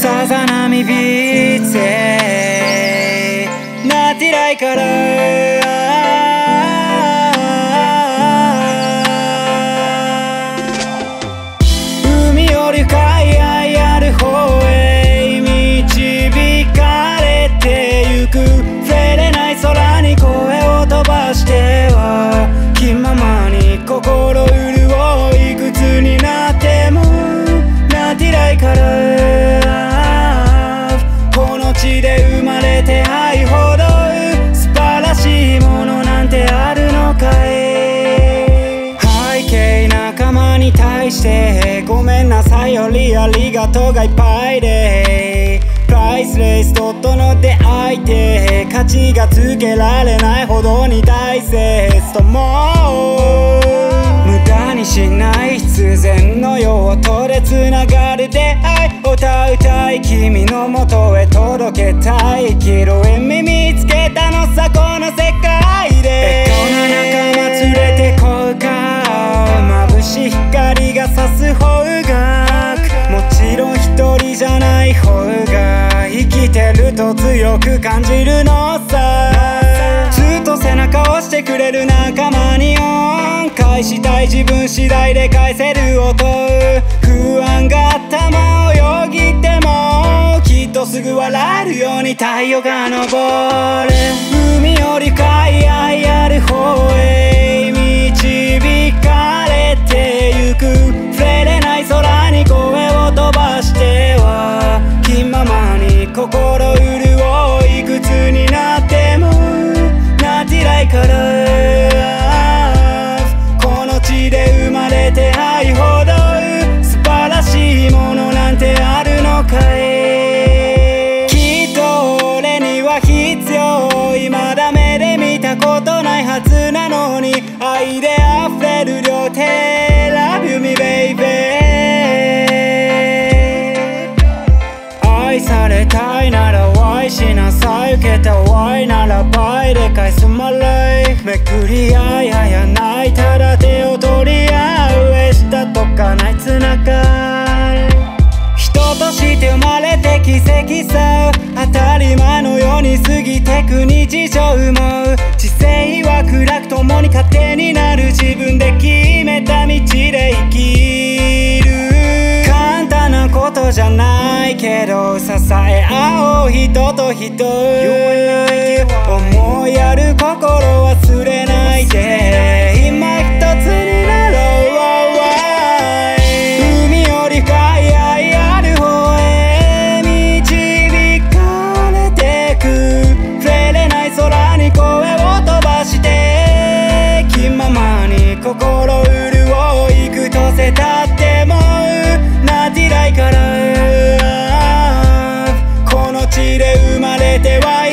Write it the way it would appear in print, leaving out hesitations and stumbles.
さざ波ビーツへなってないから海より海愛ある方へ導かれてゆく触れない空に声を飛ばしては気ままに心潤いいくつになってもなってないからこの地で生まれて愛ほど素晴らしいものなんてあるのかい背景仲間に対してごめんなさいよりありがとうがいっぱいでプライスレスドットの出会いで価値がつけられないほどに大切とも無駄にしない必然の用途でつながる出会い歌うたい君の元へ届けたい生きる意味見つけたのさこの世界でこの仲間連れてこうか眩しい光が差す方がもちろん一人じゃない方が生きてると強く感じるのさずっと背中を押してくれる仲間に恩返したい自分次第で返せる音不安が頭をよぎってもきっとすぐ笑えるように太陽が昇る海より海愛ある方へ導かれてゆく触れれない空に声を飛ばしては気ままに心潤いいくつになってもなってないからこの地で生まれて愛ほど素晴らしいものなんてあるのかいきっと俺には必要未だ目で見たことないはずなのに愛で溢れる両手 Love you me baby 愛されたいなら愛しなさい受けた愛なら倍で返す My life めくり合いあやないただ手を取り合う上下とかないつながる人として生まれて奇跡さ当たり前のように過ぎてく日常も知性は暗く共に糧になる自分で決めた道で生きる簡単なことじゃないけど支え合おう人と人思いやる心忘れないで今一つになろう海より深い愛ある方へ導かれてく触れれない空に声を飛ばして気ままに心潤いくとせたってもなってないからこの地で生まれては